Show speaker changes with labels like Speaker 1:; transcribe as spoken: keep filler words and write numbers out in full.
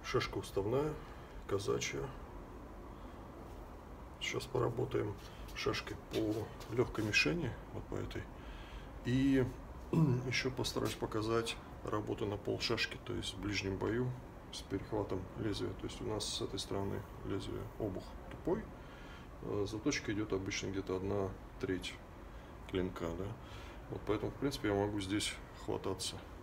Speaker 1: Шашка уставная, казачья. Сейчас поработаем шашкой по легкой мишени, вот по этой. И еще постараюсь показать работу на пол шашки, то есть в ближнем бою с перехватом лезвия. То есть у нас с этой стороны лезвие обух тупой, заточка идет обычно где-то одна треть клинка, да. Вот поэтому, в принципе, я могу здесь хвататься